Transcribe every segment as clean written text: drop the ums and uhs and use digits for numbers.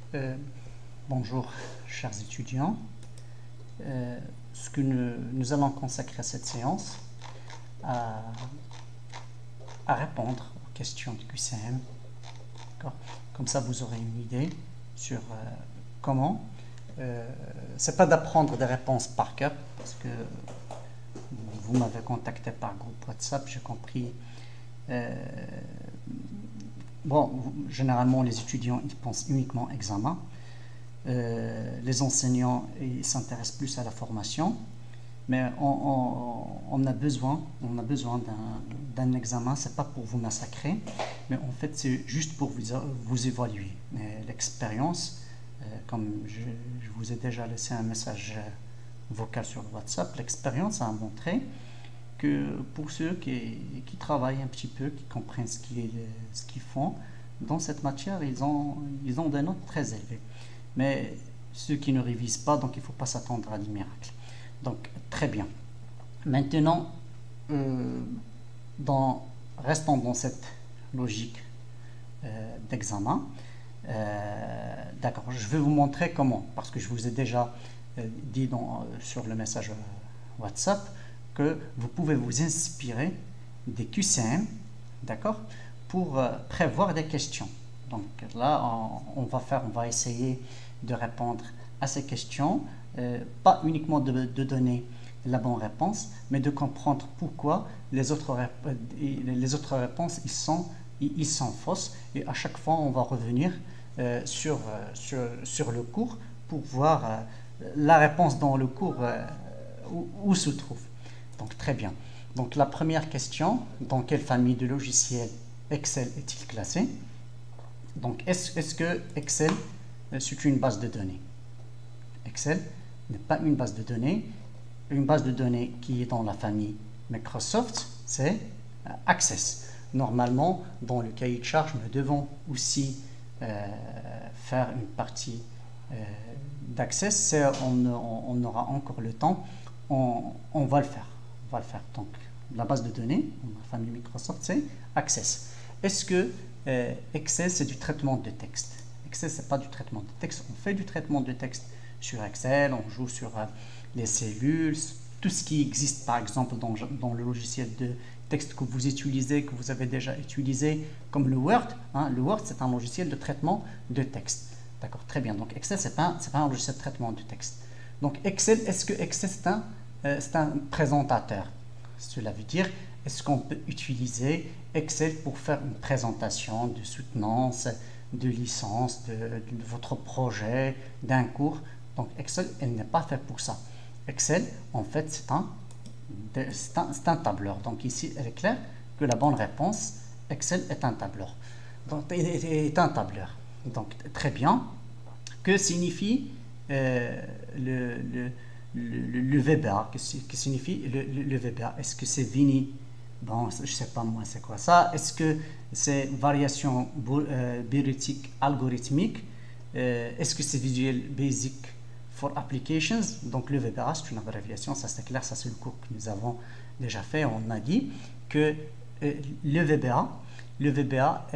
Euh, Bonjour, chers étudiants. Ce que nous allons consacrer cette séance à répondre aux questions du QCM. Comme ça, vous aurez une idée sur comment. C'est pas d'apprendre des réponses par cœur, parce que vous m'avez contacté par groupe WhatsApp, j'ai compris. Bon, généralement, les étudiants, ils pensent uniquement examen. Les enseignants, ils s'intéressent plus à la formation. Mais on a besoin d'un examen. C'est pas pour vous massacrer, mais en fait, c'est juste pour vous évaluer. L'expérience, comme je vous ai déjà laissé un message vocal sur WhatsApp, l'expérience a montré que pour ceux qui travaillent un petit peu, qui comprennent ce qu'ils font dans cette matière, ils ont des notes très élevées. Mais ceux qui ne révisent pas, donc il ne faut pas s'attendre à des miracles. Donc, très bien. Maintenant, restons dans cette logique d'examen. D'accord, je vais vous montrer comment, parce que je vous ai déjà dit sur le message WhatsApp que vous pouvez vous inspirer des QCM, d'accord, pour prévoir des questions. Donc là, on va essayer de répondre à ces questions, pas uniquement de donner la bonne réponse, mais de comprendre pourquoi les autres réponses ils sont fausses. Et à chaque fois, on va revenir sur le cours pour voir la réponse dans le cours où se trouve. Donc très bien. Donc la première question, dans quelle famille de logiciels Excel est-il classé? Donc est-ce que Excel c'est une base de données? Excel n'est pas une base de données. Une base de données qui est dans la famille Microsoft, c'est Access. Normalement, dans le cahier de charge, nous devons aussi faire une partie d'Access. On aura encore le temps. On va le faire. Donc, la base de données, dans la famille Microsoft, c'est Access. Est-ce que Excel, c'est du traitement de texte? Excel, c'est pas du traitement de texte. On fait du traitement de texte sur Excel, on joue sur les cellules, tout ce qui existe par exemple dans le logiciel de texte que vous utilisez, que vous avez déjà utilisé, comme le Word. Le Word, c'est un logiciel de traitement de texte. D'accord, très bien. Donc Excel, c'est pas un logiciel de traitement de texte. Donc Excel, est-ce que Excel, c'est un présentateur? Cela veut dire, est-ce qu'on peut utiliser Excel pour faire une présentation de soutenance, de licence, de votre projet, d'un cours? Donc Excel, elle n'est pas fait pour ça. Excel, en fait, c'est un tableur. Donc ici, il est clair que la bonne réponse, Excel est un tableur. Donc, est un tableur. Donc très bien. Que signifie le VBA? Que signifie le VBA? Est-ce que c'est Vini? Bon, je sais pas moi, c'est quoi ça? Est-ce que c'est variation bureautique algorithmique? Est-ce que c'est Visual Basic for Applications? Donc le VBA, c'est une abréviation, ça c'est clair, ça c'est le cours que nous avons déjà fait. On a dit que le VBA,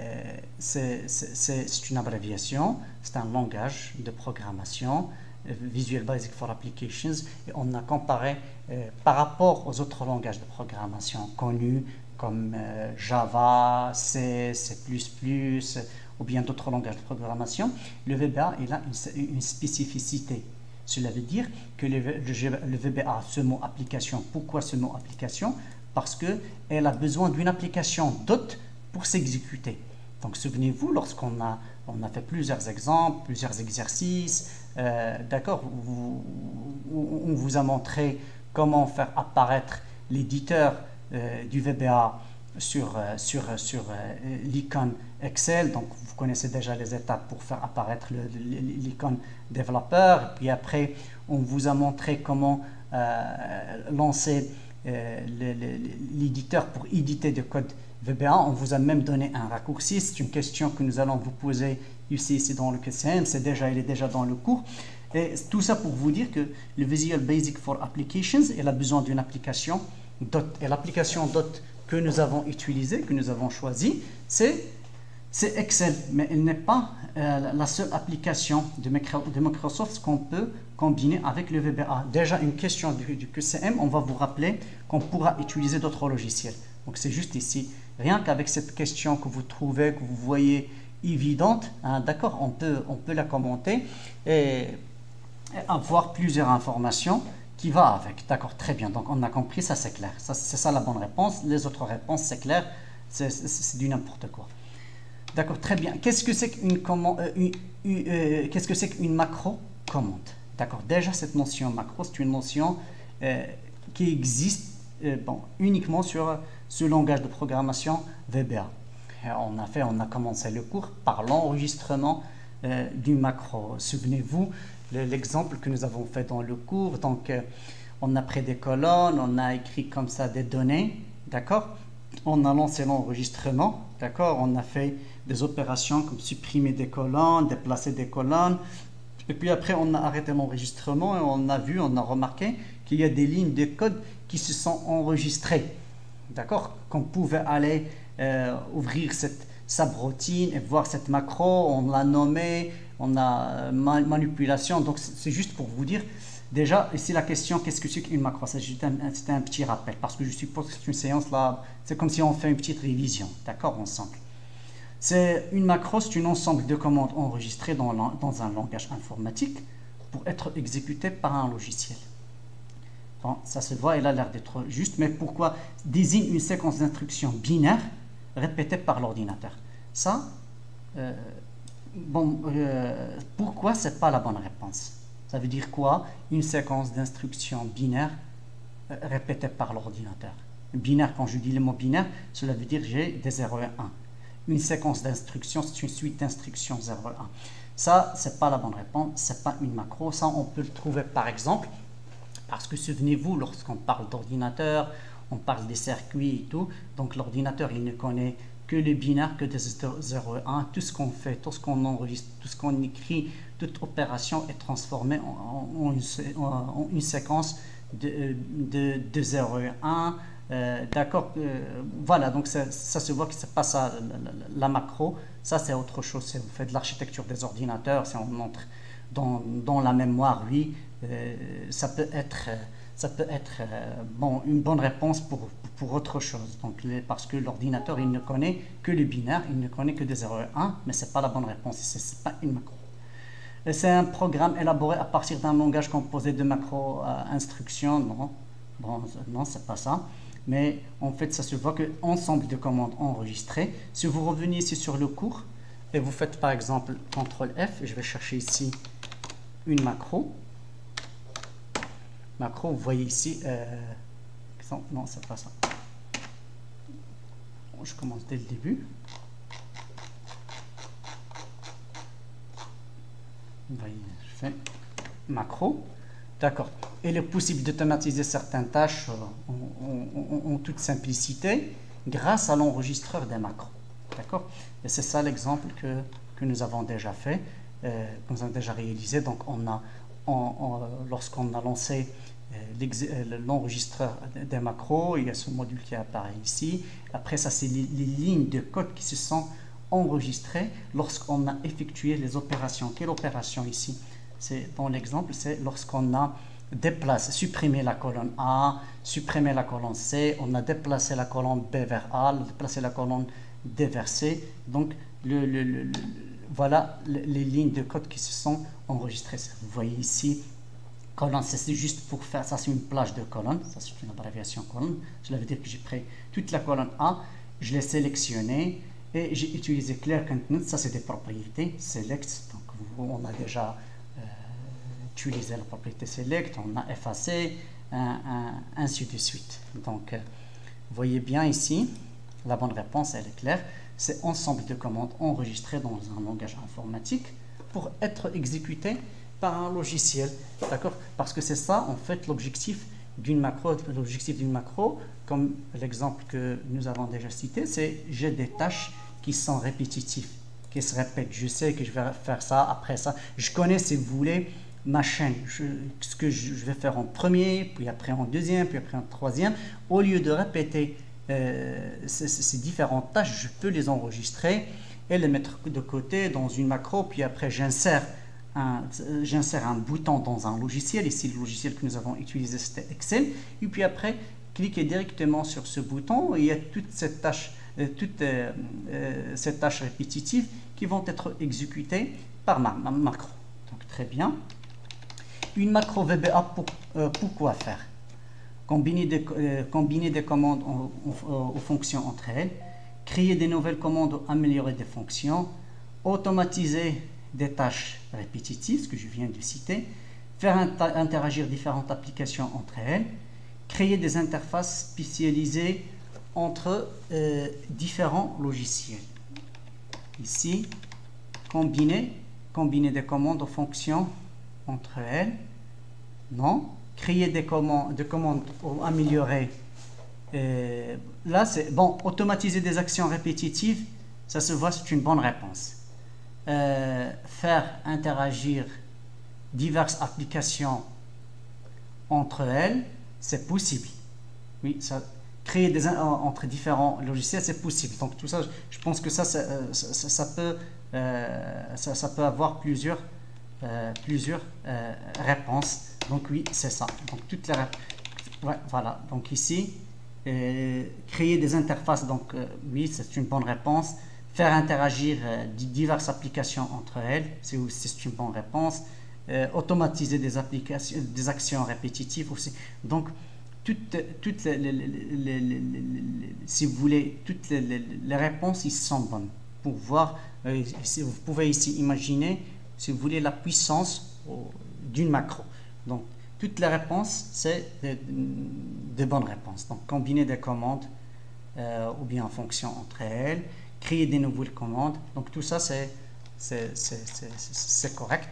c'est une abréviation, c'est un langage de programmation, Visual Basic for Applications, et on a comparé par rapport aux autres langages de programmation connus comme Java, C, C++, ou bien d'autres langages de programmation. Le VBA, il a une spécificité. Cela veut dire que le VBA, ce mot application, pourquoi ce mot application? Parce qu'elle a besoin d'une application d'autre pour s'exécuter. Donc souvenez-vous, lorsqu'on a fait plusieurs exemples, plusieurs exercices, d'accord, on vous a montré comment faire apparaître l'éditeur du VBA sur l'icône Excel. Donc vous connaissez déjà les étapes pour faire apparaître l'icône développeur. Et puis après, on vous a montré comment lancer l'éditeur pour éditer du code VBA. On vous a même donné un raccourci. C'est une question que nous allons vous poser ici dans le QCM. Il est déjà dans le cours. Et tout ça pour vous dire que le Visual Basic for Applications, il a besoin d'une application DOT. Et l'application DOT que nous avons utilisée, que nous avons choisie, c'est C'est Excel, mais il n'est pas la seule application de Microsoft qu'on peut combiner avec le VBA. Déjà, une question du QCM, on va vous rappeler qu'on pourra utiliser d'autres logiciels. Donc, c'est juste ici. Rien qu'avec cette question que vous trouvez, que vous voyez évidente, hein, d'accord, on peut la commenter et avoir plusieurs informations qui va avec. D'accord, très bien. Donc, on a compris, ça c'est clair. C'est ça la bonne réponse. Les autres réponses, c'est clair, c'est du n'importe quoi. D'accord, très bien. Qu'est-ce que c'est qu'une macro commande? D'accord, déjà cette notion macro, c'est une notion qui existe uniquement sur ce langage de programmation VBA. On a commencé le cours par l'enregistrement d'une macro. Souvenez-vous l'exemple que nous avons fait dans le cours. Donc, on a pris des colonnes, on a écrit comme ça des données, d'accord? On a lancé l'enregistrement, d'accord? On a fait des opérations comme supprimer des colonnes, déplacer des colonnes. Et puis après, on a arrêté l'enregistrement et on a remarqué qu'il y a des lignes de code qui se sont enregistrées. D'accord? Qu'on pouvait aller ouvrir cette subroutine et voir cette macro, on l'a nommée, on a manipulation. Donc, c'est juste pour vous dire, déjà, ici la question, qu'est-ce que c'est qu'une macro? C'était un petit rappel, parce que je suppose que c'est une séance là, c'est comme si on fait une petite révision, d'accord, ensemble. Une macro, c'est un ensemble de commandes enregistrées dans un langage informatique pour être exécutées par un logiciel. Bon, ça se voit, il a l'air d'être juste, mais pourquoi désigne une séquence d'instructions binaires répétée par l'ordinateur? Ça, pourquoi c'est pas la bonne réponse? Ça veut dire quoi? Une séquence d'instructions binaires répétée par l'ordinateur. Binaire, quand je dis le mot binaire, cela veut dire j'ai des 0 et 1. Une séquence d'instructions, c'est une suite d'instructions 0 et 1. Ça, c'est pas la bonne réponse, c'est pas une macro. Ça, on peut le trouver par exemple, parce que souvenez-vous, lorsqu'on parle d'ordinateur, on parle des circuits et tout, donc l'ordinateur, il ne connaît que les binaires, que des 0 et 1. Tout ce qu'on fait, tout ce qu'on enregistre, tout ce qu'on écrit, toute opération est transformée en une séquence de 0 et 1. D'accord, voilà, donc ça se voit que c'est pas ça la macro, ça c'est autre chose. Si vous faites de l'architecture des ordinateurs, si on entre dans la mémoire, oui, ça peut être une bonne réponse pour autre chose. Donc, parce que l'ordinateur, il ne connaît que les binaires, il ne connaît que des 0 et 1, mais c'est pas la bonne réponse, c'est pas une macro. C'est un programme élaboré à partir d'un langage composé de macro instructions. Non, bon, non, c'est pas ça. Mais en fait, ça se voit que ensemble de commandes enregistrées. Si vous revenez ici sur le cours et vous faites par exemple CTRL F, je vais chercher ici une macro. Macro, vous voyez ici, non, c'est pas ça. Je commence dès le début. Vous voyez, je fais macro. D'accord. Il est possible d'automatiser certaines tâches en toute simplicité grâce à l'enregistreur des macros. D'accord. Et c'est ça l'exemple que nous avons déjà fait, que nous avons déjà réalisé. Donc, lorsqu'on a lancé l'enregistreur des macros, il y a ce module qui apparaît ici. Après, ça, c'est les lignes de code qui se sont enregistrées lorsqu'on a effectué les opérations. Quelle opération ici? Dans l'exemple, c'est lorsqu'on a déplacé, supprimé la colonne A, supprimé la colonne C, on a déplacé la colonne B vers A, déplacé la colonne D vers C. Donc, voilà les lignes de code qui se sont enregistrées. Vous voyez ici, colonne C, c'est juste pour faire, ça c'est une plage de colonnes, ça c'est une abréviation colonne. Cela veut dire que j'ai pris toute la colonne A, je l'ai sélectionnée et j'ai utilisé Clear Content, ça c'est des propriétés, select, donc on a déjà utiliser la propriété select, on a effacé, ainsi de suite. Donc, vous voyez bien ici, la bonne réponse, elle est claire. C'est ensemble de commandes enregistrées dans un langage informatique pour être exécutées par un logiciel. D'accord? Parce que c'est ça, en fait, l'objectif d'une macro. L'objectif d'une macro, comme l'exemple que nous avons déjà cité, c'est j'ai des tâches qui sont répétitives, qui se répètent. Je sais que je vais faire ça, après ça. Je connais, si vous voulez, ma chaîne, ce que je vais faire en premier, puis après en deuxième, puis après en troisième. Au lieu de répéter ces différentes tâches, je peux les enregistrer et les mettre de côté dans une macro, puis après j'insère un bouton dans un logiciel. Ici, le logiciel que nous avons utilisé, c'était Excel. Et puis après, cliquez directement sur ce bouton et il y a toutes ces tâches répétitives qui vont être exécutées par ma macro. Donc, très bien. Une macro VBA, pour quoi faire? Combiner des commandes aux fonctions entre elles, créer des nouvelles commandes ou améliorer des fonctions, automatiser des tâches répétitives, ce que je viens de citer, faire interagir différentes applications entre elles, créer des interfaces spécialisées entre différents logiciels. Ici, combiner des commandes aux fonctions entre elles. Non. Créer des commandes ou améliorer. Là, c'est bon. Automatiser des actions répétitives, ça se voit, c'est une bonne réponse. Faire interagir diverses applications entre elles, c'est possible. Oui, ça, créer entre différents logiciels, c'est possible. Donc tout ça, je pense que ça peut avoir plusieurs réponses. Donc oui, c'est ça. Donc toutes les ouais, voilà. Donc ici, créer des interfaces. Donc oui, c'est une bonne réponse. Faire interagir diverses applications entre elles, c'est une bonne réponse. Automatiser des actions répétitives aussi. Donc si vous voulez, toutes les réponses ici sont bonnes. Pour voir, vous pouvez ici imaginer, si vous voulez, la puissance d'une macro. Donc, toutes les réponses, c'est de bonnes réponses. Donc, combiner des commandes ou bien en fonction entre elles, créer des nouvelles commandes. Donc, tout ça, c'est correct.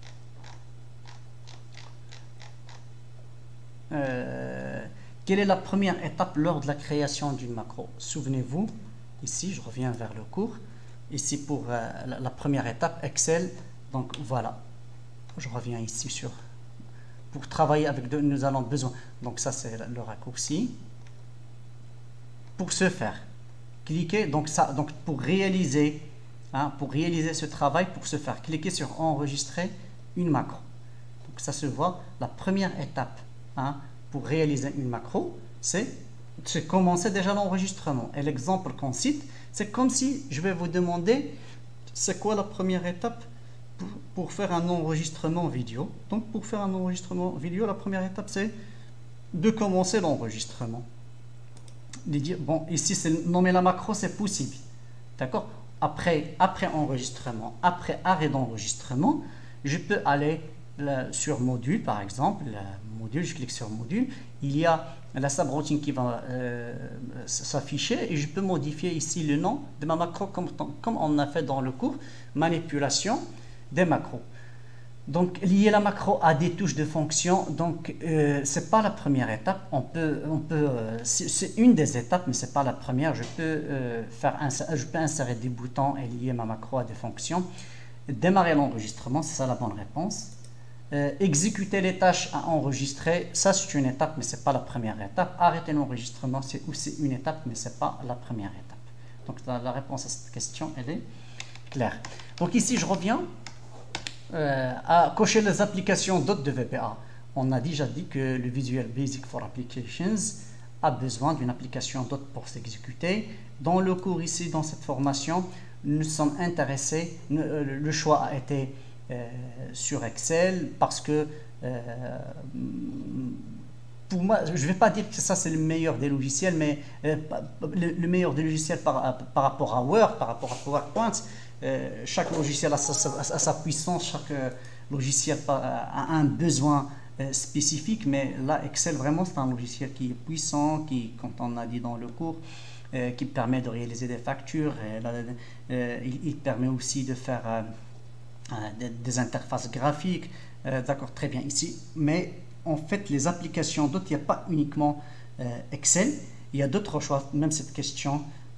Quelle est la première étape lors de la création d'une macro? Souvenez-vous, ici, je reviens vers le cours. Ici, pour la première étape, Excel. Donc, voilà. Je reviens ici pour travailler avec nous allons besoin. Donc, ça, c'est le raccourci. Pour ce faire, cliquez. Donc, pour réaliser ce travail, pour ce faire, cliquez sur enregistrer une macro. Donc, ça se voit. La première étape pour réaliser une macro, c'est commencer déjà l'enregistrement. Et l'exemple qu'on cite, c'est comme si je vais vous demander c'est quoi la première étape pour faire un enregistrement vidéo. Donc pour faire un enregistrement vidéo, la première étape c'est de commencer l'enregistrement. De dire, bon, ici c'est nommer la macro, c'est possible. D'accord? Après enregistrement, après arrêt d'enregistrement, je peux aller sur module par exemple, je clique sur module, il y a la subroutine qui va s'afficher et je peux modifier ici le nom de ma macro comme on a fait dans le cours manipulation des macros. Donc lier la macro à des touches de fonction, donc c'est pas la première étape. C'est une des étapes, mais c'est pas la première. Je peux insérer des boutons et lier ma macro à des fonctions. Démarrer l'enregistrement, c'est ça la bonne réponse. Exécuter les tâches à enregistrer, ça c'est une étape, mais c'est pas la première étape. Arrêter l'enregistrement, c'est aussi une étape, mais c'est pas la première étape. Donc la réponse à cette question, elle est claire. Donc ici, je reviens à cocher les applications d'autres de VBA. On a déjà dit que le Visual Basic for Applications a besoin d'une application d'autres pour s'exécuter. Dans le cours ici, dans cette formation, nous sommes intéressés, le choix a été sur Excel parce que pour moi, je ne vais pas dire que ça c'est le meilleur des logiciels, mais le meilleur des logiciels par rapport à Word, par rapport à PowerPoint. Chaque logiciel a sa puissance, chaque logiciel a un besoin spécifique, mais là Excel vraiment c'est un logiciel qui est puissant, qui, comme on a dit dans le cours, qui permet de réaliser des factures, il permet aussi de faire des interfaces graphiques, d'accord, très bien ici, mais en fait les applications d'autres, il n'y a pas uniquement Excel, il y a d'autres choix. Même cette question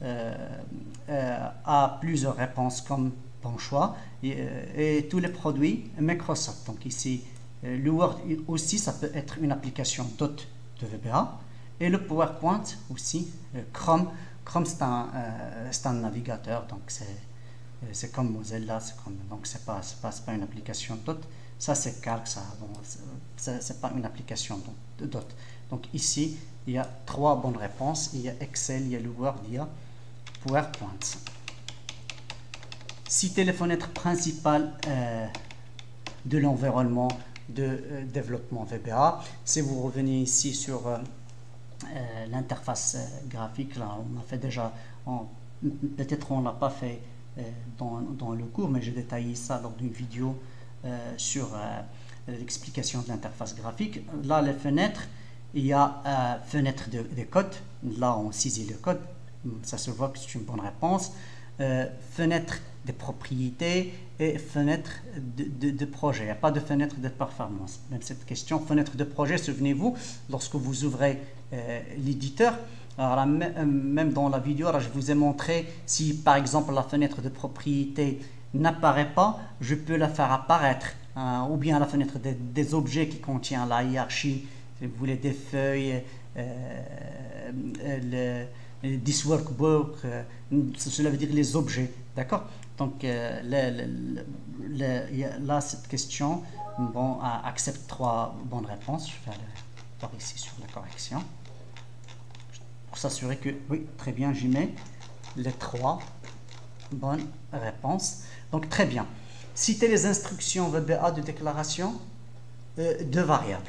a plusieurs réponses comme bon choix, et tous les produits Microsoft. Donc ici le Word aussi, ça peut être une application d'autres de VBA, et le PowerPoint aussi, Chrome c'est un navigateur, donc c'est comme Mozilla, donc c'est pas une application Dot. Ça c'est Calc, ça, bon, c'est pas une application de Dot. Donc ici, il y a 3 bonnes réponses. Il y a Excel, il y a le Word, il y a PowerPoint. Citer les fenêtres principales de l'environnement de développement VBA. Si vous revenez ici sur l'interface graphique, là on a fait déjà, peut-être on l'a pas fait dans le cours, mais j'ai détaillé ça lors d'une vidéo sur l'explication de l'interface graphique. Là, les fenêtres, il y a fenêtre de code. Là, on saisit le code. Ça se voit que c'est une bonne réponse. Fenêtre de propriétés et fenêtre de projet. Il n'y a pas de fenêtre de performance. Même cette question, fenêtre de projet, souvenez-vous, lorsque vous ouvrez l'éditeur, alors là, même dans la vidéo, alors je vous ai montré si par exemple la fenêtre de propriété n'apparaît pas, je peux la faire apparaître, ou bien la fenêtre des objets qui contient la hiérarchie, si vous voulez des feuilles, this workbook, cela veut dire les objets, d'accord. Donc là cette question, bon, accepte 3 bonnes réponses. Je vais aller voir ici sur la correction pour s'assurer que oui, très bien, j'y mets les 3 bonnes réponses. Donc très bien. Citer les instructions VBA de déclaration de variables.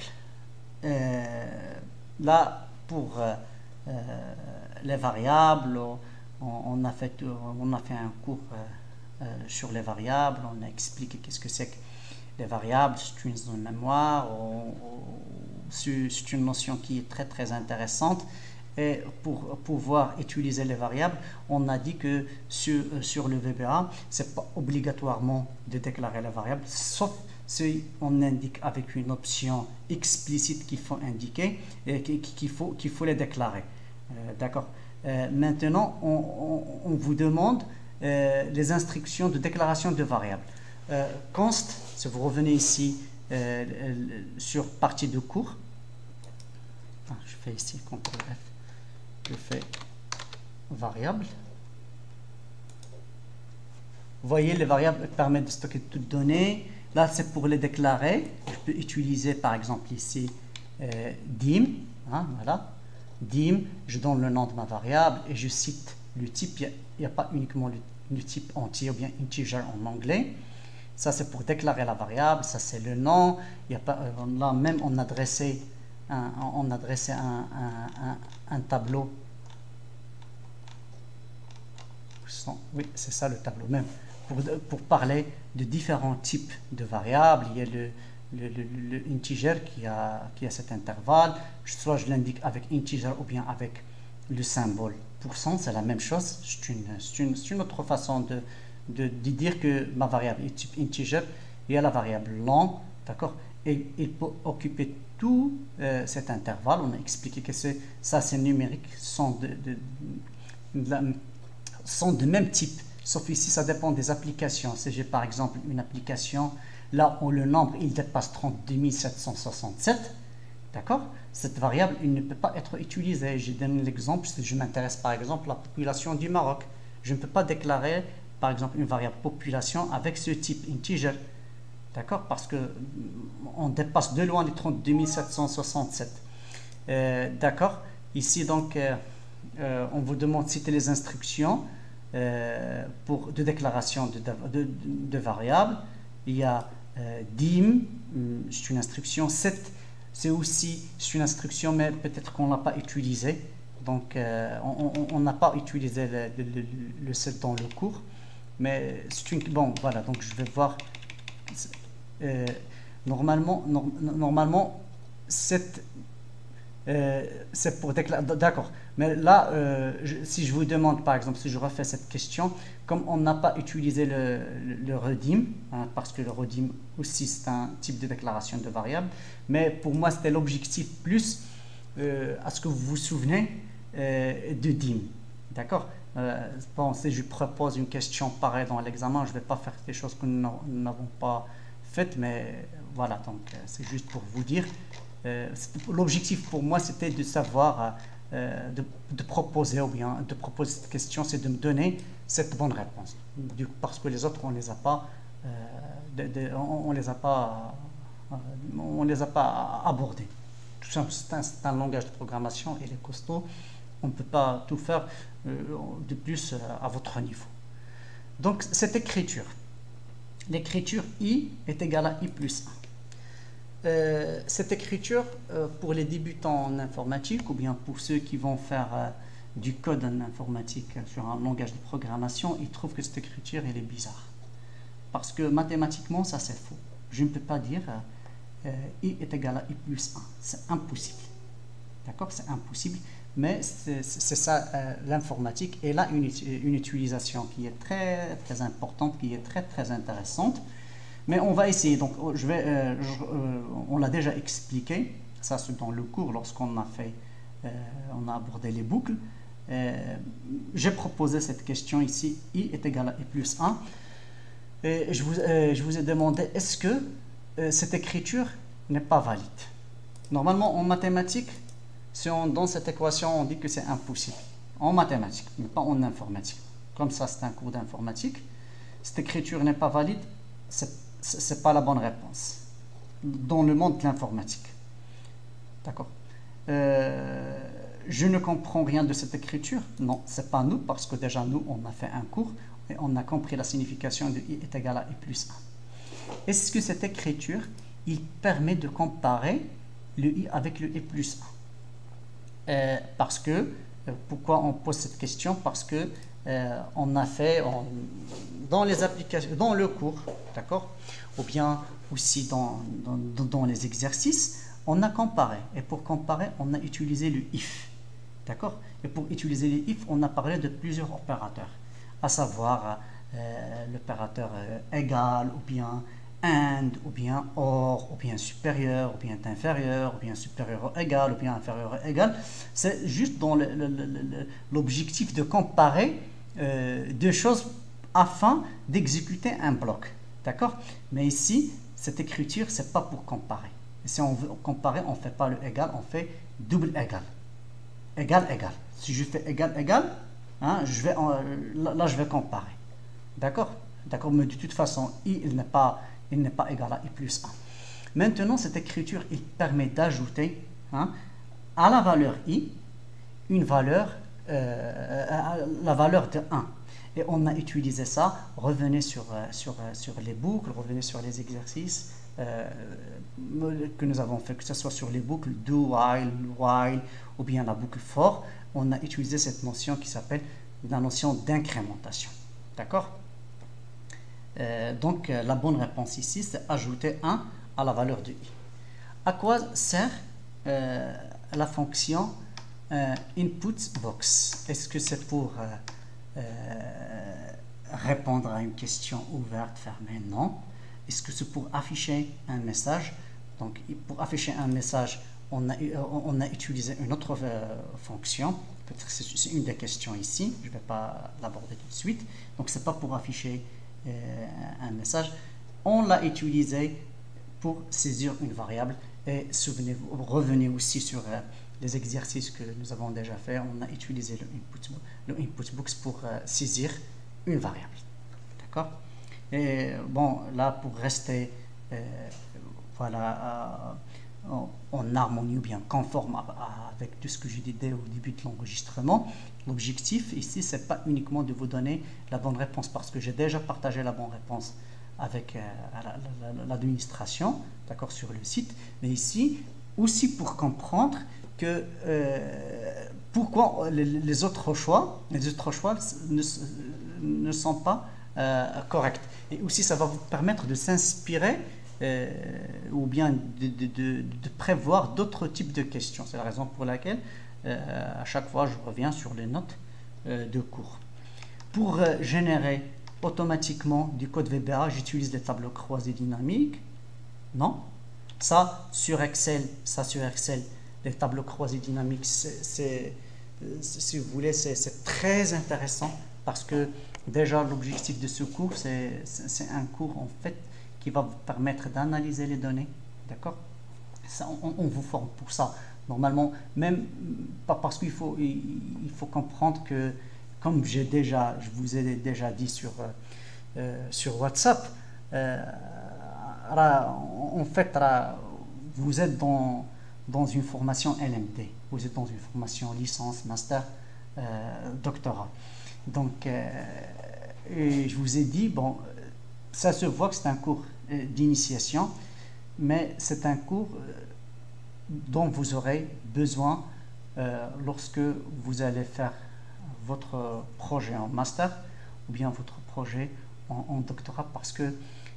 Là, pour les variables, on a fait un cours sur les variables. On a expliqué qu'est-ce que c'est que les variables. C'est une zone de mémoire. C'est une notion qui est très très intéressante. Et pour pouvoir utiliser les variables, on a dit que sur le VBA, c'est pas obligatoirement de déclarer les variables, sauf si on indique avec une option explicite qu'il faut indiquer et qu'il faut les déclarer. D'accord. Maintenant, on vous demande les instructions de déclaration de variables. Const, si vous revenez ici sur partie de cours, je fais ici CTRL F. Je fais variable. Vous voyez, les variables permettent de stocker toutes données. Là, c'est pour les déclarer. Je peux utiliser, par exemple, ici, dim. Voilà. Dim, je donne le nom de ma variable et je cite le type. Il n'y a pas uniquement le type entier ou bien integer en anglais. Ça, c'est pour déclarer la variable. Ça, c'est le nom. Il y a pas, là, même on adressait un tableau. Oui, c'est ça le tableau même. Pour parler de différents types de variables, il y a le integer qui a cet intervalle. Soit je l'indique avec integer ou bien avec le symbole %, c'est la même chose. C'est une autre façon de dire que ma variable est type integer. Il y a la variable long, d'accord, et il peut occuper tout cet intervalle. On a expliqué que ça c'est numérique, sont de même type, sauf ici ça dépend des applications. Si j'ai par exemple une application là où le nombre il dépasse 32 767, d'accord, cette variable il ne peut pas être utilisée. J'ai donné l'exemple, si je m'intéresse par exemple à la population du Maroc, je ne peux pas déclarer par exemple une variable population avec ce type integer, d'accord, parce que on dépasse de loin les 32 767. D'accord, ici donc on vous demande de citer les instructions de déclaration de variables. Il y a dim, c'est une instruction. Set, c'est aussi une instruction, mais peut-être qu'on ne l'a pas utilisée. Donc, on n'a pas utilisé le set dans le cours. Mais c'est une... Bon, voilà, donc je vais voir. Normalement cette... c'est pour déclarer, d'accord, mais là si je vous demande par exemple, si je refais cette question, comme on n'a pas utilisé le redim, parce que le redim aussi c'est un type de déclaration de variable, mais pour moi c'était l'objectif plus à ce que vous vous souvenez de dim, d'accord. Bon, si je propose une question pareille dans l'examen, je ne vais pas faire des choses que nous n'avons pas faites, mais voilà, donc c'est juste pour vous dire. L'objectif pour moi c'était de savoir de proposer, ou bien de proposer cette question, c'est de me donner cette bonne réponse. Parce que les autres, on les a pas, on les a pas, on les a pas abordés. Tout ça, c'est un langage de programmation, il est costaud. On ne peut pas tout faire de plus à votre niveau. Donc, cette écriture, l'écriture I est égale à I plus 1. Cette écriture, pour les débutants en informatique, ou bien pour ceux qui vont faire du code en informatique sur un langage de programmation, ils trouvent que cette écriture, elle est bizarre. Parce que mathématiquement, ça c'est faux. Je ne peux pas dire I est égal à I plus 1. C'est impossible. D'accord? C'est impossible. Mais c'est ça, l'informatique. Elle a une utilisation qui est très, très importante, qui est très, très intéressante. Mais on va essayer. Donc, on l'a déjà expliqué. Ça, c'est dans le cours, lorsqu'on a fait, on a abordé les boucles. J'ai proposé cette question ici. I est égal à I plus 1. Et je vous ai demandé, est-ce que cette écriture n'est pas valide? Normalement, en mathématiques, si on donne cette équation, on dit que c'est impossible. En mathématiques, mais pas en informatique. Comme ça, c'est un cours d'informatique. Cette écriture n'est pas valide, c'est pas la bonne réponse. Dans le monde de l'informatique. D'accord. Je ne comprends rien de cette écriture. Non, c'est pas nous, parce que déjà nous, on a fait un cours et on a compris la signification de I est égal à I plus 1. Est-ce que cette écriture, il permet de comparer le I avec le I plus 1? Parce que, pourquoi on pose cette question? Parce que on a fait dans les applications, dans le cours, d'accord, ou bien aussi dans les exercices, on a comparé. Et pour comparer, on a utilisé le if, d'accord. Et pour utiliser le if, on a parlé de plusieurs opérateurs, à savoir l'opérateur égal, ou bien and, ou bien or, ou bien supérieur, ou bien inférieur, ou bien supérieur ou égal, ou bien inférieur ou égal. C'est juste dans l'objectif de comparer deux choses afin d'exécuter un bloc. D'accord? Mais ici, cette écriture, c'est pas pour comparer. Et si on veut comparer, on ne fait pas le égal, on fait double égal. Égal, égal. Si je fais égal, égal, hein, là, je vais comparer. D'accord? D'accord? Mais de toute façon, I, il n'est pas égal à I plus 1. Maintenant, cette écriture, il permet d'ajouter à la valeur I une valeur, la valeur de 1. Et on a utilisé ça. Revenez sur les boucles, revenez sur les exercices que nous avons fait, que ce soit sur les boucles do, while, ou bien la boucle for. On a utilisé cette notion qui s'appelle la notion d'incrémentation. D'accord? Donc, la bonne réponse ici, c'est ajouter 1 à la valeur de I. À quoi sert la fonction input box? Est-ce que c'est pour répondre à une question ouverte, fermée? Non. Est-ce que c'est pour afficher un message? Donc, pour afficher un message, on a utilisé une autre fonction. Peut-être que c'est une des questions ici. Je ne vais pas l'aborder tout de suite. Donc, ce n'est pas pour afficher un message. On l'a utilisé pour saisir une variable. Et souvenez-vous, revenez aussi sur les exercices que nous avons déjà fait. On a utilisé le input box pour saisir une variable. D'accord? Et bon, là, pour rester voilà, en harmonie ou bien conforme avec tout ce que j'ai dit au début de l'enregistrement, l'objectif ici, c'est pas uniquement de vous donner la bonne réponse, parce que j'ai déjà partagé la bonne réponse avec l'administration, d'accord, sur le site, mais ici, aussi pour comprendre que pourquoi les autres choix ne sont pas corrects. Et aussi, ça va vous permettre de s'inspirer ou bien de prévoir d'autres types de questions. C'est la raison pour laquelle à chaque fois je reviens sur les notes de cours. Pour générer automatiquement du code VBA, j'utilise des tableaux croisés dynamiques. Non. Ça sur Excel, les tableaux croisés dynamiques, si vous voulez, c'est très intéressant, parce que déjà l'objectif de ce cours, c'est un cours en fait qui va vous permettre d'analyser les données, d'accord? On vous forme pour ça Normalement, même pas parce il faut comprendre que, comme je vous ai déjà dit sur WhatsApp, en fait, vous êtes dans une formation LMD, vous êtes dans une formation licence, master, doctorat. Donc, et je vous ai dit, bon, ça se voit que c'est un cours d'initiation, mais c'est un cours dont vous aurez besoin lorsque vous allez faire votre projet en master ou bien votre projet en doctorat, parce que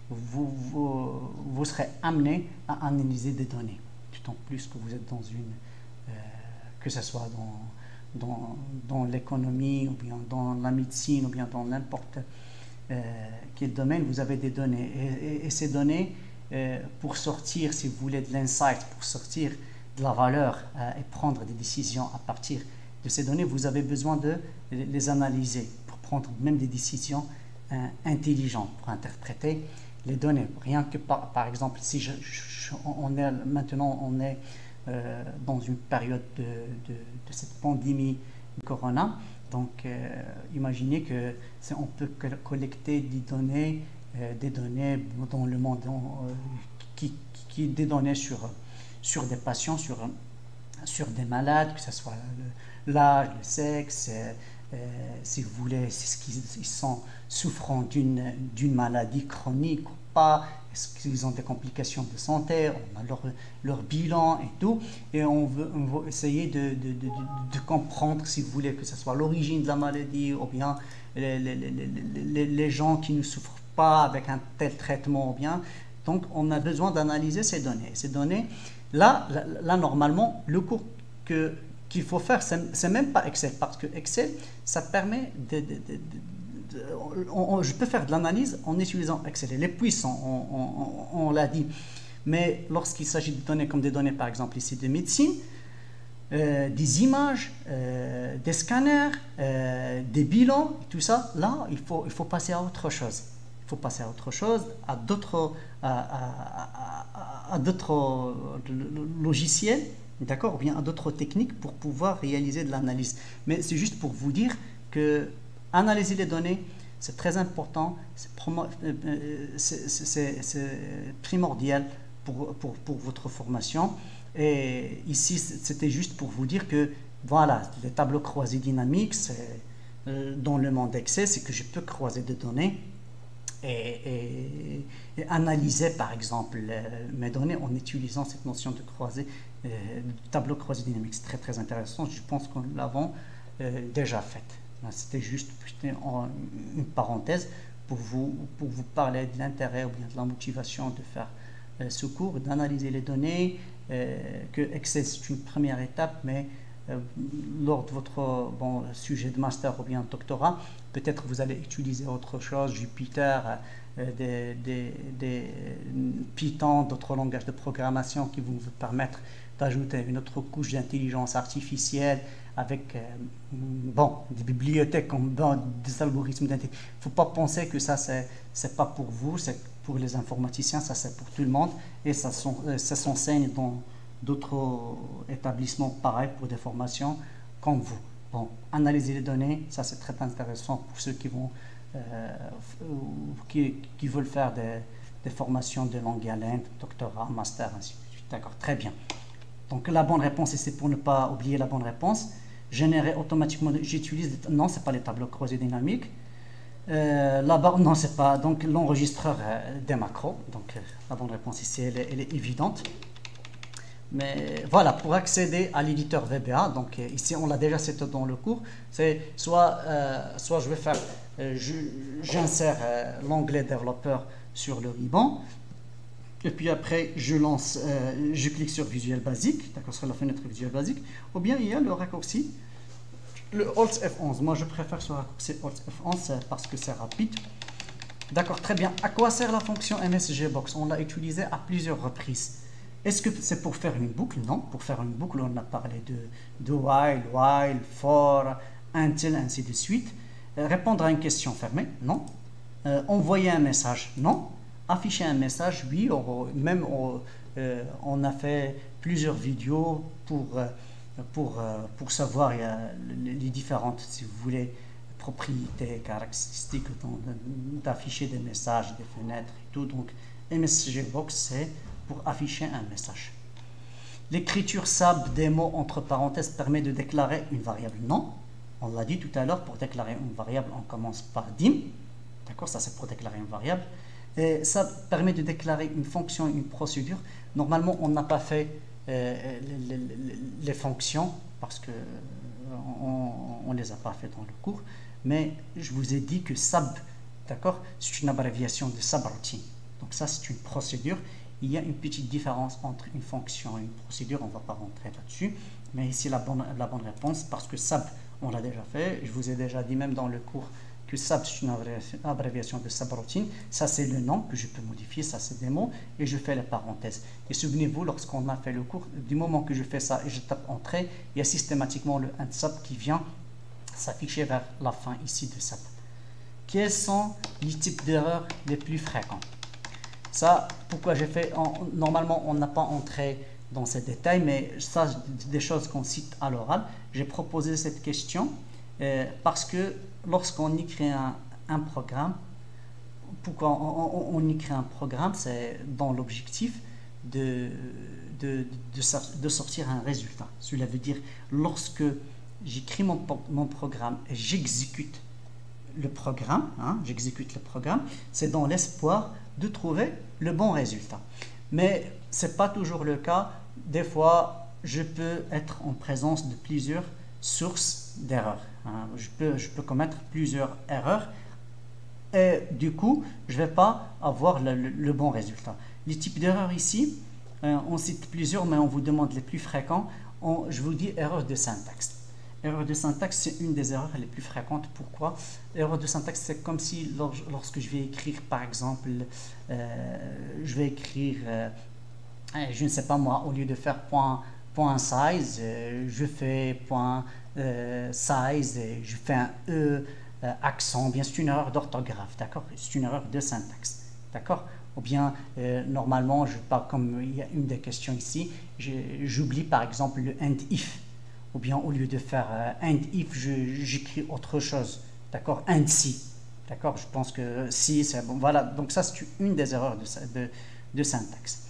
vous serez amené à analyser des données, d'autant plus que vous êtes dans que ce soit dans l'économie ou bien dans la médecine ou bien dans n'importe quel domaine, vous avez des données. Et ces données, pour sortir, si vous voulez, de l'insight, pour sortir de la valeur et prendre des décisions à partir de ces données, vous avez besoin de les analyser pour prendre même des décisions intelligentes, pour interpréter les données. Rien que par exemple, si maintenant on est dans une période de cette pandémie de Corona, donc imaginez que on peut collecter des données dans le monde, des données sur des patients, sur des malades, que ce soit l'âge, le sexe, si vous voulez, ce qu'ils sont souffrant d'une maladie chronique ou pas, est-ce qu'ils ont des complications de santé, on a leur bilan et tout, et on veut essayer de comprendre, si vous voulez, que ce soit l'origine de la maladie ou bien les gens qui ne souffrent pas avec un tel traitement ou bien. Donc on a besoin d'analyser ces données. Ces données, là normalement, le cours qu'il faut faire, c'est même pas Excel, parce que Excel, ça permet je peux faire de l'analyse en utilisant Excel. Elle est puissant, on l'a dit. Mais lorsqu'il s'agit de données comme des données, par exemple ici de médecine, des images, des scanners, des bilans, tout ça, là, il faut passer à autre chose. Il faut passer à autre chose, à d'autres logiciels, d'accord, ou bien à d'autres techniques pour pouvoir réaliser de l'analyse. Mais c'est juste pour vous dire que analyser les données, c'est très important, c'est primordial pour votre formation. Et ici, c'était juste pour vous dire que, voilà, les tableaux croisés dynamiques, dans le monde Excel, c'est que je peux croiser des données et analyser, par exemple, mes données en utilisant cette notion de tableau croisé dynamique. C'est très, très intéressant. Je pense qu'on l'avons déjà fait. C'était juste une parenthèse pour vous parler de l'intérêt ou bien de la motivation de faire ce cours, d'analyser les données, que Excel c'est une première étape, mais lors de votre sujet de master ou bien de doctorat, peut-être vous allez utiliser autre chose, Jupyter, des Python, d'autres langages de programmation qui vont vous permettre d'ajouter une autre couche d'intelligence artificielle avec des bibliothèques comme des algorithmes d'intelligence. Il ne faut pas penser que ça, c'est pas pour vous, c'est pour les informaticiens, ça c'est pour tout le monde, et ça s'enseigne dans d'autres établissements pareils pour des formations comme vous. Bon, analyser les données, ça c'est très intéressant pour ceux qui veulent faire des formations de longue haleine, doctorat, master, ainsi de suite. D'accord, très bien. Donc la bonne réponse, et c'est pour ne pas oublier la bonne réponse, générer automatiquement, j'utilise, non, c'est pas les tableaux croisés dynamiques. Là-bas, non, c'est pas, donc l'enregistreur des macros. Donc la bonne réponse ici, elle est évidente. Mais voilà, pour accéder à l'éditeur VBA, donc ici on l'a déjà cité dans le cours, c'est soit je vais faire, j'insère l'onglet développeur sur le ruban, et puis après je clique sur Visuel Basic, d'accord, sur la fenêtre Visuel Basic, ou bien il y a le raccourci, le Alt F11. Moi je préfère ce raccourci Alt F11 parce que c'est rapide. D'accord, très bien. À quoi sert la fonction MSGBox? On l'a utilisée à plusieurs reprises. Est-ce que c'est pour faire une boucle? Non, pour faire une boucle, on a parlé de while, for, until, ainsi de suite. Répondre à une question fermée? Non. Envoyer un message? Non. Afficher un message, oui, on a fait plusieurs vidéos pour savoir les différentes, si vous voulez, propriétés, caractéristiques d'afficher des messages, des fenêtres et tout. Donc, MSG Box, c'est pour afficher un message. L'écriture SAB démo entre parenthèses permet de déclarer une variable. Non, on l'a dit tout à l'heure, pour déclarer une variable, on commence par dim. D'accord, ça c'est pour déclarer une variable. Et ça permet de déclarer une fonction, une procédure. Normalement, on n'a pas fait les fonctions parce que on les a pas fait dans le cours. Mais je vous ai dit que SAB, d'accord, c'est une abréviation de subroutine. Donc ça, c'est une procédure. Il y a une petite différence entre une fonction et une procédure. On ne va pas rentrer là-dessus. Mais ici, la bonne réponse, parce que SAB, on l'a déjà fait. Je vous ai déjà dit même dans le cours que SAB, c'est une abréviation de subroutine. Ça, c'est le nom que je peux modifier. Ça, c'est des mots. Et je fais les parenthèses. Et souvenez-vous, lorsqu'on a fait le cours, du moment que je fais ça et je tape entrée, il y a systématiquement le end SAB qui vient s'afficher vers la fin ici de SAB. Quels sont les types d'erreurs les plus fréquents? Ça, pourquoi j'ai fait, normalement on n'a pas entré dans ces détails, mais ça, des choses qu'on cite à l'oral. J'ai proposé cette question parce que lorsqu'on écrit un programme, pourquoi on écrit un programme, c'est dans l'objectif de sortir un résultat. Cela veut dire, lorsque j'écris mon programme et j'exécute le programme, c'est dans l'espoir de trouver le bon résultat. Mais ce n'est pas toujours le cas. Des fois, je peux être en présence de plusieurs sources d'erreurs. Je peux commettre plusieurs erreurs et du coup, je ne vais pas avoir le bon résultat. Les types d'erreurs ici, on cite plusieurs, mais on vous demande les plus fréquents. Je vous dis erreur de syntaxe. Erreur de syntaxe, c'est une des erreurs les plus fréquentes. Pourquoi? Erreur de syntaxe, c'est comme si lorsque je vais écrire, par exemple, je vais écrire, je ne sais pas moi, au lieu de faire point size, je fais point size, et je fais un E, accent. Bien, c'est une erreur d'orthographe, d'accord? C'est une erreur de syntaxe, d'accord? Ou bien, normalement, comme il y a une des questions ici, j'oublie par exemple le end if. Ou bien au lieu de faire and if, j'écris autre chose, d'accord, and si, d'accord, je pense que si, c'est bon, voilà, donc ça c'est une des erreurs de syntaxe.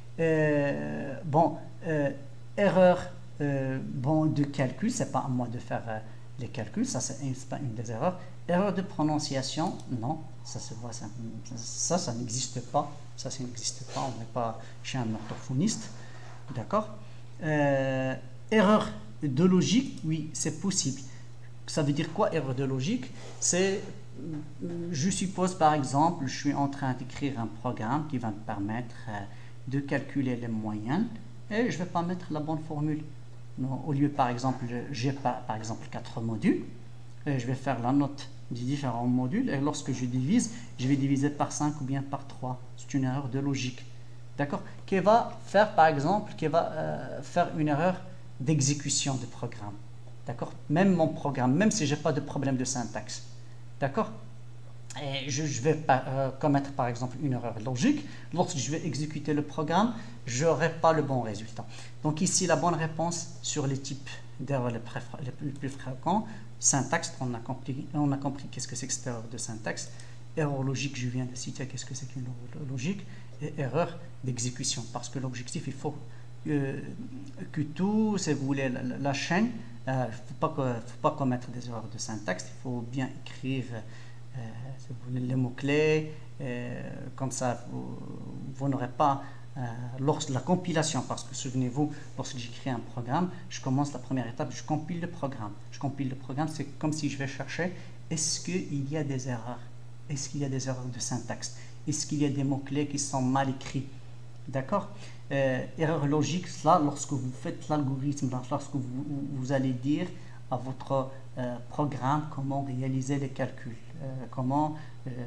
Erreur de calcul, c'est pas à moi de faire les calculs, ça c'est pas une des erreurs. Erreur de prononciation, non, ça se voit, ça n'existe pas, ça n'existe pas, on n'est pas chez un orthophoniste, d'accord. Erreur de logique, oui, c'est possible. Ça veut dire quoi, erreur de logique? C'est, je suppose par exemple, je suis en train d'écrire un programme qui va me permettre de calculer les moyennes et je ne vais pas mettre la bonne formule. Non, au lieu, par exemple, j'ai par exemple 4 modules, et je vais faire la note des différents modules et lorsque je divise, je vais diviser par 5 ou bien par 3. C'est une erreur de logique. D'accord? Qui va faire, par exemple, faire une erreur d'exécution de programme. D'accord? Même mon programme, même si je n'ai pas de problème de syntaxe. D'accord? Et je vais commettre par exemple une erreur logique. Lorsque je vais exécuter le programme, je n'aurai pas le bon résultat. Donc ici, la bonne réponse sur les types d'erreurs les plus fréquents, syntaxe, on a compris qu'est-ce que c'est que cette erreur de syntaxe. Erreur logique, je viens de citer qu'est-ce que c'est qu'une erreur logique. Et erreur d'exécution, parce que l'objectif, il faut que tout, si vous voulez, la chaîne, il ne faut pas commettre des erreurs de syntaxe, il faut bien écrire si vous voulez, les mots-clés, comme ça vous n'aurez pas, lors de la compilation, parce que souvenez-vous, lorsque j'écris un programme, je commence la première étape, je compile le programme. Je compile le programme, c'est comme si je vais chercher, est-ce qu'il y a des erreurs? Est-ce qu'il y a des erreurs de syntaxe? Est-ce qu'il y a des mots-clés qui sont mal écrits? D'accord? Erreur logique, là, lorsque vous faites l'algorithme, lorsque vous allez dire à votre programme comment réaliser les calculs, comment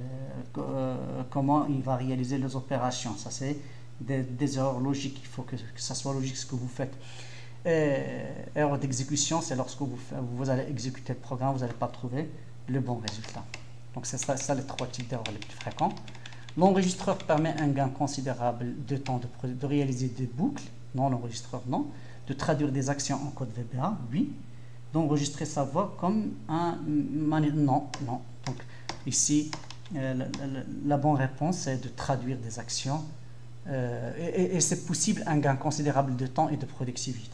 il va réaliser les opérations. Ça, c'est des erreurs logiques. Il faut que ça soit logique ce que vous faites. Erreur d'exécution, c'est lorsque vous allez exécuter le programme, vous n'allez pas trouver le bon résultat. Donc, c'est ça les 3 types d'erreurs les plus fréquents. L'enregistreur permet un gain considérable de temps de réaliser des boucles. Non, l'enregistreur, non. De traduire des actions en code VBA, oui. D'enregistrer sa voix comme un... Non, non. Donc, ici, la bonne réponse est de traduire des actions. Et c'est possible un gain considérable de temps et de productivité.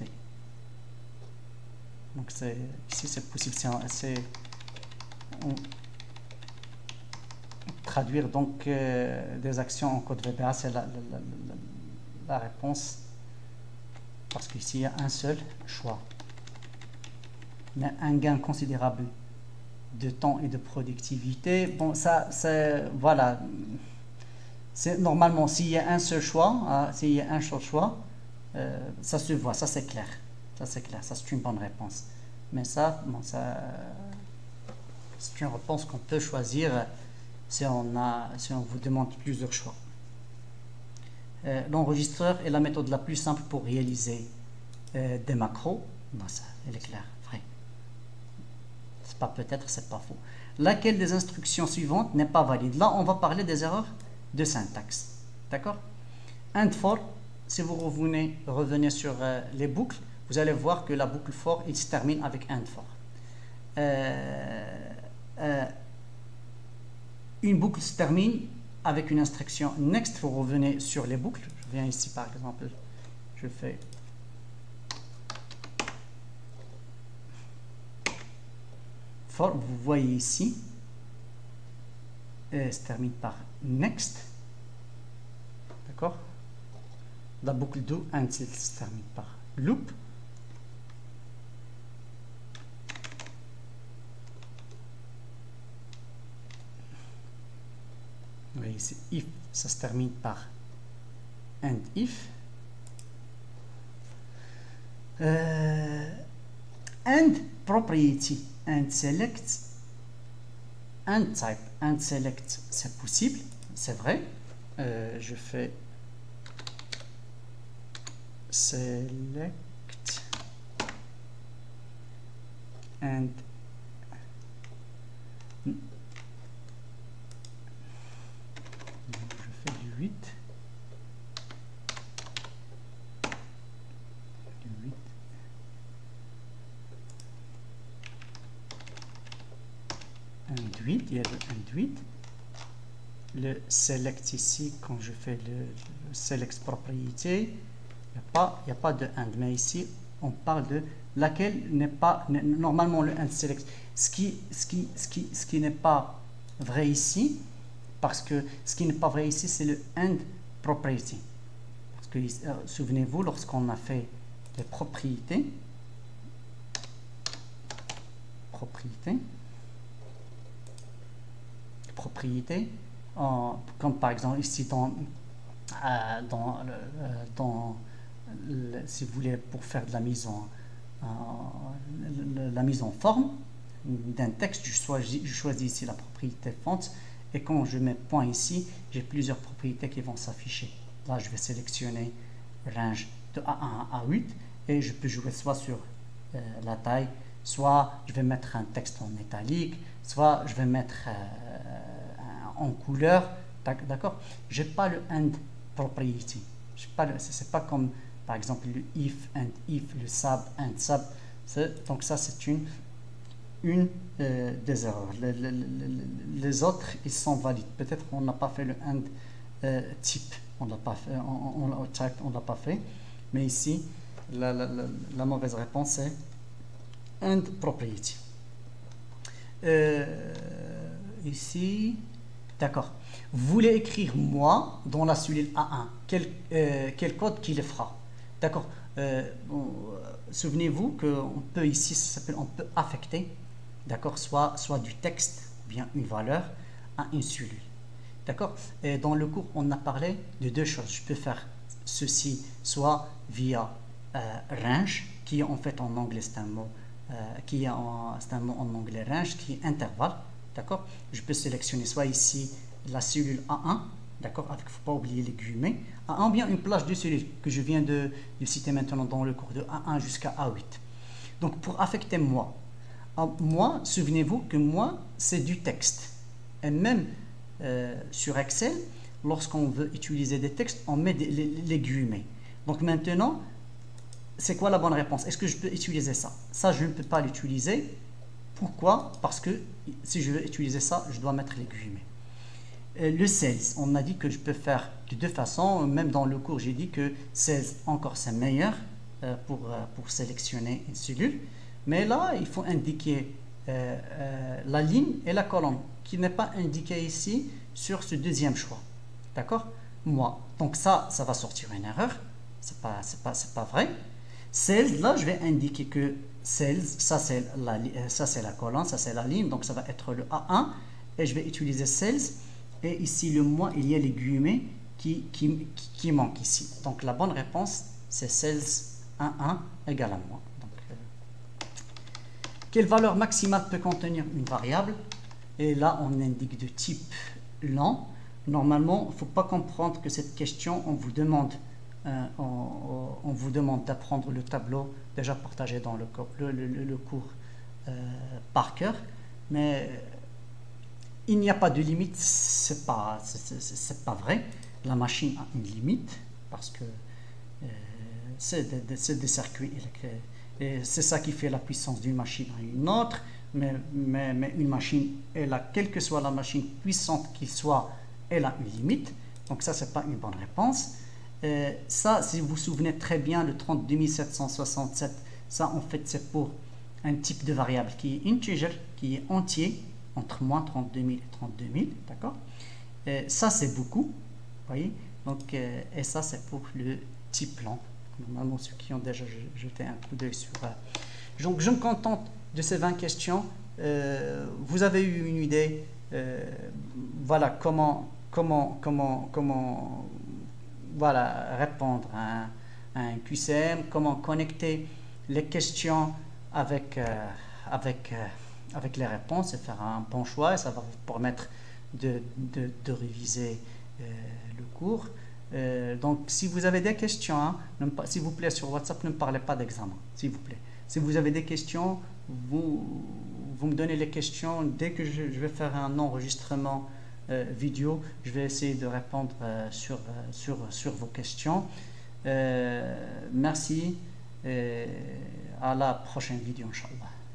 Donc, ici, c'est possible. Traduire donc des actions en code VBA, c'est la réponse, parce qu'ici il y a un seul choix. Mais un gain considérable de temps et de productivité, bon, ça, c'est, voilà, c'est normalement, s'il y a un seul choix, s'il y a un seul choix, ça se voit, ça c'est clair, ça c'est une bonne réponse. Mais ça, bon, c'est une réponse qu'on peut choisir si on vous demande plusieurs choix. L'enregistreur est la méthode la plus simple pour réaliser des macros. Non, ça, elle est claire, vrai. C'est pas peut-être, c'est pas faux. Laquelle des instructions suivantes n'est pas valide? Là, on va parler des erreurs de syntaxe. D'accord? And for, si vous revenez sur les boucles, vous allez voir que la boucle for, il se termine avec and for. Une boucle se termine avec une instruction next. Vous revenez sur les boucles. Je viens ici par exemple, je fais for. Vous voyez ici, se termine par next. D'accord? La boucle do and se termine par loop. Vous voyez ici, if, ça se termine par and if. And propriety, and select, and type, and select, c'est possible, c'est vrai. Je fais select and je fais du 8. Il y a le and 8. Le select ici, quand je fais le select propriété, il n'y a pas de and, mais ici on parle de laquelle n'est pas normalement le and select, ce qui n'est pas vrai ici, parce que ce qui n'est pas vrai ici c'est le and propriety, parce que souvenez-vous, lorsqu'on a fait les propriétés, comme par exemple ici si vous voulez, pour faire de la mise en forme d'un texte, je choisis ici la propriété font, et quand je mets point ici, j'ai plusieurs propriétés qui vont s'afficher. Là, je vais sélectionner range de A1 à A8 et je peux jouer soit sur la taille, soit je vais mettre un texte en italique, soit je vais mettre en couleur. D'accord? Je n'ai pas le and propriety. C'est pas comme par exemple le if and if, le sub and sub. Donc ça c'est une des erreurs. Les autres ils sont valides. Peut-être qu'on n'a pas fait le and type. On l'a pas fait. On l'a pas fait. Mais ici la mauvaise réponse est and propriety. Ici, d'accord. Vous voulez écrire moi dans la cellule A1. Quel code qui le fera? D'accord. Souvenez-vous qu'on peut ici, ça s'appelle, on peut affecter, d'accord, soit du texte, bien une valeur à une cellule. D'accord. Et dans le cours, on a parlé de deux choses. Je peux faire ceci soit via range, qui en fait en anglais c'est un mot. C'est un mot en anglais range qui est intervalle, d'accord. Je peux sélectionner soit ici la cellule A1, d'accord, avec, il ne faut pas oublier les guillemets, A1, bien une plage de cellules que je viens de citer maintenant dans le cours de A1 jusqu'à A8. Donc pour affecter moi, souvenez-vous que moi c'est du texte, et même sur Excel, lorsqu'on veut utiliser des textes, on met les guillemets. Donc maintenant, c'est quoi la bonne réponse? Est-ce que je peux utiliser ça? Ça, je ne peux pas l'utiliser. Pourquoi? Parce que si je veux utiliser ça, je dois mettre les guillemets. Le sales, on a dit que je peux faire de deux façons. Même dans le cours, j'ai dit que sales, encore c'est meilleur pour sélectionner une cellule. Mais là, il faut indiquer la ligne et la colonne qui n'est pas indiquée ici sur ce deuxième choix. D'accord? Moi. Donc ça va sortir une erreur. C'est pas vrai. Sales, là, je vais indiquer que sales, ça c'est la colonne, ça c'est la ligne, donc ça va être le A1. Et je vais utiliser sales. Et ici, le moins, il y a les guillemets qui manquent ici. Donc la bonne réponse, c'est sales 1,1 égale à moins. Quelle valeur maximale peut contenir une variable? Et là, on indique de type long. Normalement, il ne faut pas comprendre que cette question, on vous demande d'apprendre le tableau déjà partagé dans le cours par cœur. Mais il n'y a pas de limite, c'est pas vrai. La machine a une limite parce que c'est des circuits électriques. Et c'est ça qui fait la puissance d'une machine à une autre. Mais une machine, quelle que soit la machine puissante qu'il soit, elle a une limite. Donc ça, c'est pas une bonne réponse. Ça, si vous vous souvenez très bien, le 32 767, ça en fait c'est pour un type de variable qui est integer, qui est entier, entre moins 32 000 et 32 000, d'accord? Ça c'est beaucoup, voyez? Donc, et ça c'est pour le type long. Normalement, ceux qui ont déjà jeté un coup d'œil sur... Donc, je me contente de ces 20 questions. Vous avez eu une idée, voilà, comment voilà, répondre à un QCM, comment connecter les questions avec les réponses et faire un bon choix. Et ça va vous permettre de réviser le cours. Donc, si vous avez des questions, hein, s'il vous plaît, sur WhatsApp, ne me parlez pas d'examen, s'il vous plaît. Si vous avez des questions, vous me donnez les questions. Dès que je vais faire un enregistrement vidéo, je vais essayer de répondre sur vos questions. Merci et à la prochaine vidéo, Inch'Allah.